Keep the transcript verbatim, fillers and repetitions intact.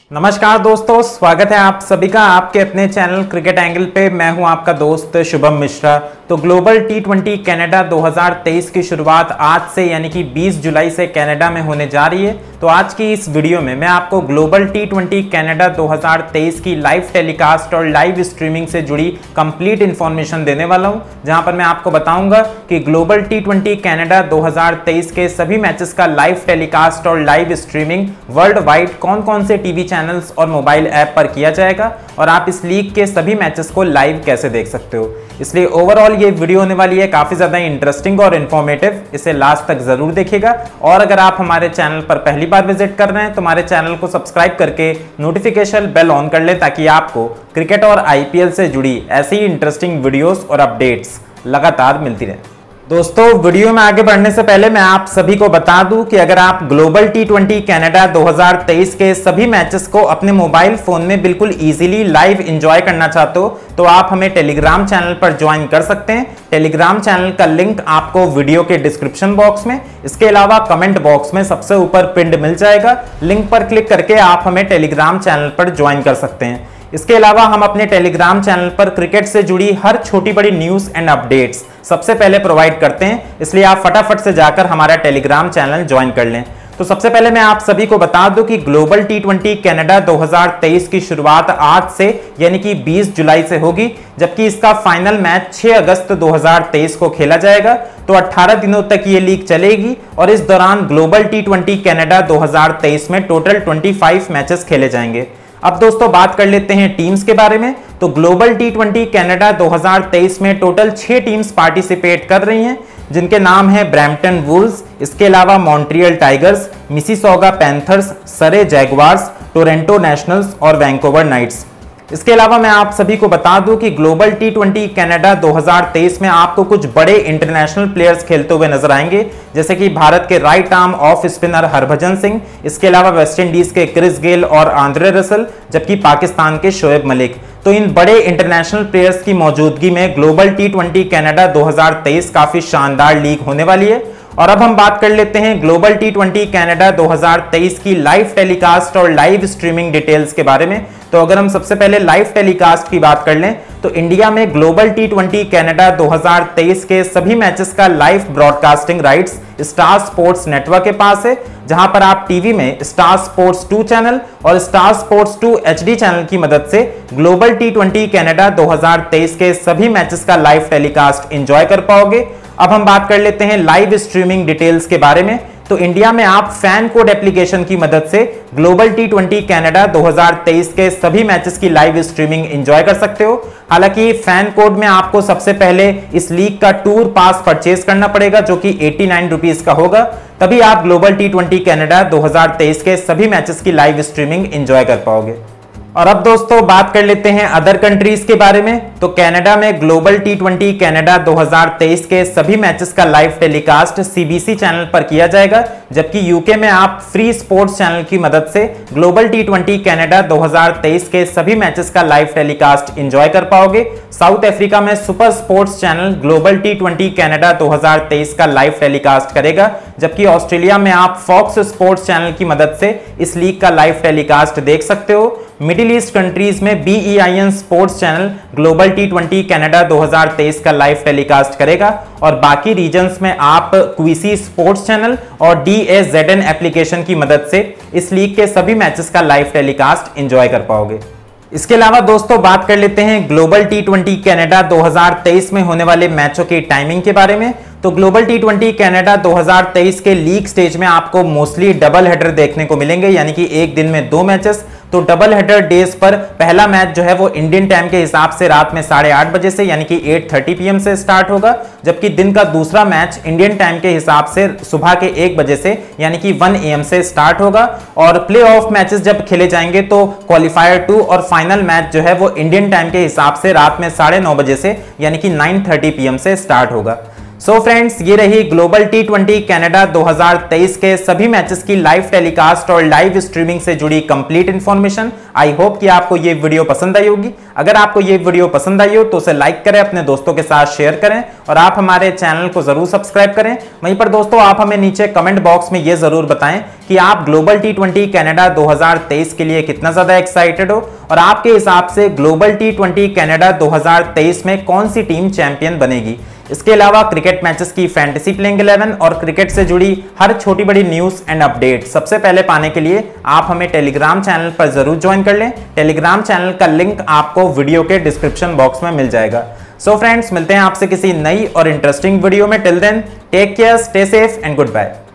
नमस्कार दोस्तों, स्वागत है आप सभी का आपके अपने चैनल क्रिकेट एंगल पे। मैं हूं आपका दोस्त शुभम मिश्रा। तो ग्लोबल टी ट्वेंटी कनाडा दो हज़ार तेईस की शुरुआत आज से यानी कि बीस जुलाई से कनाडा में होने जा रही है। तो आज की इस वीडियो में मैं आपको ग्लोबल टी ट्वेंटी कनाडा दो हज़ार तेईस की लाइव टेलीकास्ट और लाइव स्ट्रीमिंग से जुड़ी कंप्लीट इन्फॉर्मेशन देने वाला हूं, जहां पर मैं आपको बताऊंगा कि ग्लोबल टी ट्वेंटी कनाडा दो हज़ार तेईस के सभी मैचेस का लाइव टेलीकास्ट और लाइव स्ट्रीमिंग वर्ल्ड वाइड कौन कौन से टीवी चैनल्स और मोबाइल ऐप पर किया जाएगा और आप इस लीग के सभी मैचेस को लाइव कैसे देख सकते हो। इसलिए ओवरऑल ये वीडियो होने वाली है काफी ज्यादा इंटरेस्टिंग और इन्फॉर्मेटिव, इसे लास्ट तक जरूर देखिएगा। और अगर आप हमारे चैनल पर पहली बार विजिट कर रहे हैं तो हमारे चैनल को सब्सक्राइब करके नोटिफिकेशन बेल ऑन कर ले, ताकि आपको क्रिकेट और आईपीएल से जुड़ी ऐसी इंटरेस्टिंग वीडियोस और अपडेट्स लगातार मिलती रहे। दोस्तों, वीडियो में आगे बढ़ने से पहले मैं आप सभी को बता दूं कि अगर आप ग्लोबल टी ट्वेंटी कनाडा दो हज़ार तेईस के सभी मैचेस को अपने मोबाइल फोन में बिल्कुल इजीली लाइव एंजॉय करना चाहते हो तो आप हमें टेलीग्राम चैनल पर ज्वाइन कर सकते हैं। टेलीग्राम चैनल का लिंक आपको वीडियो के डिस्क्रिप्शन बॉक्स में, इसके अलावा कमेंट बॉक्स में सबसे ऊपर पिंड मिल जाएगा। लिंक पर क्लिक करके आप हमें टेलीग्राम चैनल पर ज्वाइन कर सकते हैं। इसके अलावा हम अपने टेलीग्राम चैनल पर क्रिकेट से जुड़ी हर छोटी बड़ी न्यूज एंड अपडेट्स सबसे पहले प्रोवाइड करते हैं, इसलिए आप फटाफट से जाकर हमारा टेलीग्राम चैनल ज्वाइन कर लें। तो सबसे पहले मैं आप सभी को बता दूं कि ग्लोबल टी ट्वेंटी कनाडा दो हज़ार तेईस की शुरुआत आज से यानी कि बीस जुलाई से होगी, जबकि इसका फाइनल मैच छह अगस्त दो हज़ार तेईस को खेला जाएगा। तो अठारह दिनों तक ये लीग चलेगी और इस दौरान ग्लोबल टी ट्वेंटी कनाडा दो हज़ार तेईस में टोटल पच्चीस मैचेस खेले जाएंगे। अब दोस्तों बात कर लेते हैं टीम्स के बारे में। तो ग्लोबल टी ट्वेंटी कनाडा दो हज़ार तेईस में टोटल छह टीम्स पार्टिसिपेट कर रही हैं, जिनके नाम है ब्रैम्पटन वुल्व्स, इसके अलावा Montreal tigers, Mississauga Panthers, Surrey Jaguars, Toronto Nationals और वैंकूवर नाइट्स। इसके अलावा मैं आप सभी को बता दूं कि ग्लोबल टी ट्वेंटी कनाडा दो हज़ार तेईस में आपको कुछ बड़े इंटरनेशनल प्लेयर्स खेलते हुए नजर आएंगे, जैसे कि भारत के right arm off spinner Harbhajan Singh, इसके अलावा वेस्ट इंडीज के क्रिस गेल और आंद्रे रसल, जबकि पाकिस्तान के शोएब मलिक। तो इन बड़े इंटरनेशनल प्लेयर्स की मौजूदगी में ग्लोबल टी ट्वेंटी कनाडा दो हज़ार तेईस काफी शानदार लीग होने वाली है। और अब हम बात कर लेते हैं ग्लोबल टी ट्वेंटी कनाडा दो हज़ार तेईस की लाइव टेलीकास्ट और लाइव स्ट्रीमिंग डिटेल्स के बारे में। तो अगर हम सबसे पहले लाइव टेलीकास्ट की बात कर लें तो इंडिया में ग्लोबल टी ट्वेंटी कनाडा दो हज़ार तेईस के सभी मैचेस का live broadcasting rights Star Sports network के पास है, जहां पर आप टीवी में स्टार स्पोर्ट्स टू चैनल और Star Sports two HD channel की मदद से ग्लोबल टी ट्वेंटी कनाडा दो हज़ार तेईस के सभी मैचेस का लाइव टेलीकास्ट एंजॉय कर पाओगे। अब हम बात कर लेते हैं लाइव स्ट्रीमिंग डिटेल्स के बारे में। तो इंडिया में आप फैन कोड एप्लीकेशन की मदद से ग्लोबल टी ट्वेंटी कनाडा दो हज़ार तेईस के सभी मैचेस की लाइव स्ट्रीमिंग एंजॉय कर सकते हो। हालांकि फैन कोड में आपको सबसे पहले इस लीग का टूर पास परचेज करना पड़ेगा, जो कि नवासी रुपीस का होगा, तभी आप ग्लोबल टी ट्वेंटी कनाडा दो हज़ार तेईस के सभी मैचेस की लाइव स्ट्रीमिंग एंजॉय कर पाओगे। और अब दोस्तों बात कर लेते हैं अदर कंट्रीज के बारे में। तो कनाडा में ग्लोबल टी ट्वेंटी कनाडा दो हज़ार तेईस के सभी मैचेस का लाइव टेलीकास्ट सीबीसी चैनल पर किया जाएगा, जबकि यूके में आप फ्री स्पोर्ट्स चैनल की मदद से ग्लोबल टी ट्वेंटी कनाडा दो हज़ार तेईस के सभी मैचेस का लाइव टेलीकास्ट एंजॉय कर पाओगे। साउथ अफ्रीका में Super Sports channel Global T twenty Canada दो हज़ार तेईस का लाइव टेलीकास्ट करेगा, जबकि ऑस्ट्रेलिया में आप फॉक्स स्पोर्ट्स चैनल की मदद से इस लीग का लाइव टेलीकास्ट देख सकते हो। मिडिल ईस्ट कंट्रीज में beIN Sports channel Global T twenty Canada दो हज़ार तेईस का लाइव टेलीकास्ट करेगा और बाकी रीजन्स में आप क्विसी स्पोर्ट्स चैनल और डीएजेडएन एप्लीकेशन की मदद से इस लीग के सभी मैचेस का लाइव टेलीकास्ट एंजॉय कर पाओगे। इसके अलावा दोस्तों बात कर लेते हैं ग्लोबल टी ट्वेंटी कनाडा दो हज़ार तेईस में होने वाले मैचों की टाइमिंग के बारे में। तो ग्लोबल टी ट्वेंटी कनाडा दो हज़ार तेईस के लीग स्टेज में आपको मोस्टली डबल हेडर देखने को मिलेंगे, यानी कि एक दिन में दो मैचेस। तो डबल हेडर डेज पर पहला मैच जो है वो इंडियन टाइम के हिसाब से रात में साढ़े आठ बजे से यानी कि आठ तीस पीएम से स्टार्ट होगा, जबकि दिन का दूसरा मैच इंडियन टाइम के हिसाब से सुबह के एक बजे से यानी कि एक एएम से स्टार्ट होगा। और प्ले ऑफ मैचेस जब खेले जाएंगे तो क्वालिफायर टू और फाइनल मैच जो है वो इंडियन टाइम के हिसाब से रात में साढ़े नौ बजे से यानी कि नौ तीस पीएम से स्टार्ट होगा। सो so फ्रेंड्स, ये रही ग्लोबल टी ट्वेंटी कनाडा दो हज़ार तेईस के सभी मैचेस की लाइव टेलीकास्ट और लाइव स्ट्रीमिंग से जुड़ी कंप्लीट इन्फॉर्मेशन। आई होप कि आपको ये वीडियो पसंद आई होगी। अगर आपको ये वीडियो पसंद आई हो तो उसे लाइक करें, अपने दोस्तों के साथ शेयर करें और आप हमारे चैनल को जरूर सब्सक्राइब करें। वहीं पर दोस्तों, आप हमें नीचे कमेंट बॉक्स में ये जरूर बताएं कि आप ग्लोबल टी ट्वेंटी कनाडा दो हज़ार तेईस के लिए कितना ज्यादा एक्साइटेड हो और आपके हिसाब से ग्लोबल टी ट्वेंटी कनाडा दो हज़ार तेईस में कौन सी टीम चैंपियन बनेगी। इसके अलावा क्रिकेट मैचेस की फैंटेसी प्लेइंग इलेवन और क्रिकेट से जुड़ी हर छोटी बड़ी न्यूज एंड अपडेट सबसे पहले पाने के लिए आप हमें टेलीग्राम चैनल पर जरूर ज्वाइन कर लें। टेलीग्राम चैनल का लिंक आपको वीडियो के डिस्क्रिप्शन बॉक्स में मिल जाएगा। सो so फ्रेंड्स, मिलते हैं आपसे किसी नई और इंटरेस्टिंग वीडियो में। Till then, take care, stay safe and good bye.